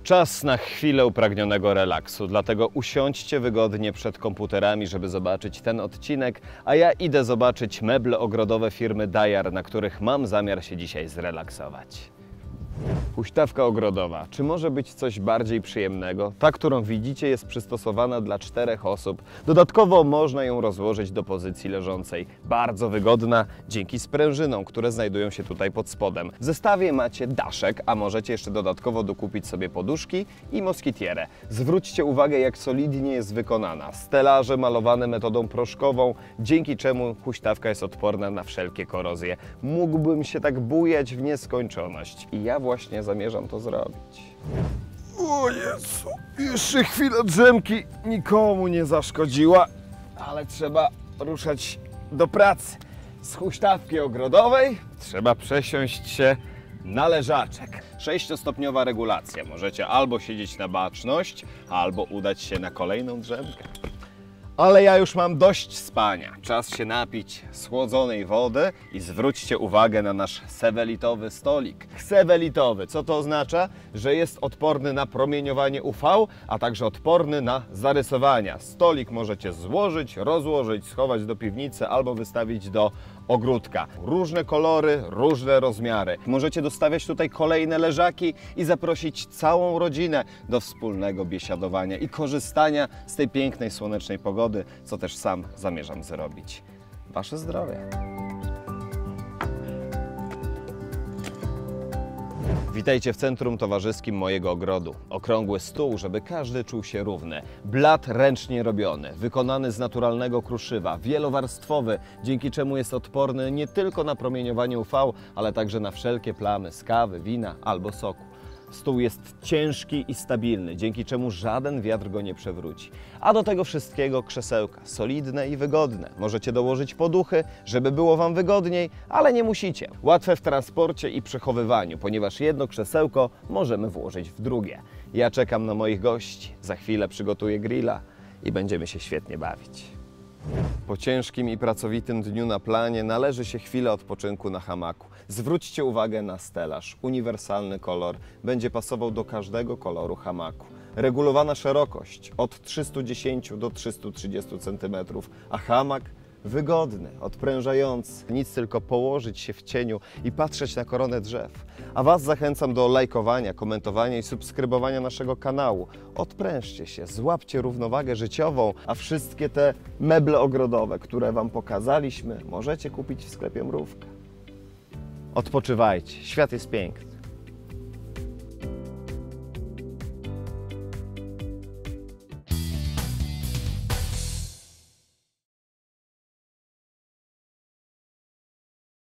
Czas na chwilę upragnionego relaksu, dlatego usiądźcie wygodnie przed komputerami, żeby zobaczyć ten odcinek, a ja idę zobaczyć meble ogrodowe firmy Dajar, na których mam zamiar się dzisiaj zrelaksować. Huśtawka ogrodowa. Czy może być coś bardziej przyjemnego? Ta, którą widzicie, jest przystosowana dla 4 osób. Dodatkowo można ją rozłożyć do pozycji leżącej. Bardzo wygodna dzięki sprężynom, które znajdują się tutaj pod spodem. W zestawie macie daszek, a możecie jeszcze dodatkowo dokupić sobie poduszki i moskitierę. Zwróćcie uwagę, jak solidnie jest wykonana. Stelaże malowane metodą proszkową, dzięki czemu huśtawka jest odporna na wszelkie korozje. Mógłbym się tak bujać w nieskończoność. I ja właśnie zamierzam to zrobić. O Jezu, jeszcze chwila drzemki nikomu nie zaszkodziła, ale trzeba ruszać do pracy. Z huśtawki ogrodowej trzeba przesiąść się na leżaczek. 6-stopniowa regulacja. Możecie albo siedzieć na baczność, albo udać się na kolejną drzemkę. Ale ja już mam dość spania. Czas się napić schłodzonej wody i zwróćcie uwagę na nasz sewelitowy stolik. Sewelitowy, co to oznacza? Że jest odporny na promieniowanie UV, a także odporny na zarysowania. Stolik możecie złożyć, rozłożyć, schować do piwnicy albo wystawić do ogródka. Różne kolory, różne rozmiary. Możecie dostawiać tutaj kolejne leżaki i zaprosić całą rodzinę do wspólnego biesiadowania i korzystania z tej pięknej, słonecznej pogody, co też sam zamierzam zrobić. Wasze zdrowie! Witajcie w centrum towarzyskim mojego ogrodu. Okrągły stół, żeby każdy czuł się równy. Blat ręcznie robiony, wykonany z naturalnego kruszywa, wielowarstwowy, dzięki czemu jest odporny nie tylko na promieniowanie UV, ale także na wszelkie plamy z kawy, wina albo soku. Stół jest ciężki i stabilny, dzięki czemu żaden wiatr go nie przewróci. A do tego wszystkiego krzesełka, solidne i wygodne. Możecie dołożyć poduchy, żeby było Wam wygodniej, ale nie musicie. Łatwe w transporcie i przechowywaniu, ponieważ jedno krzesełko możemy włożyć w drugie. Ja czekam na moich gości, za chwilę przygotuję grilla i będziemy się świetnie bawić. Po ciężkim i pracowitym dniu na planie należy się chwilę odpoczynku na hamaku. Zwróćcie uwagę na stelaż. Uniwersalny kolor będzie pasował do każdego koloru hamaku. Regulowana szerokość od 310 do 330 cm, a hamak wygodny, odprężający. Nic, tylko położyć się w cieniu i patrzeć na koronę drzew. A Was zachęcam do lajkowania, komentowania i subskrybowania naszego kanału. Odprężcie się, złapcie równowagę życiową, a wszystkie te meble ogrodowe, które Wam pokazaliśmy, możecie kupić w sklepie Mrówka. Odpoczywajcie, świat jest piękny.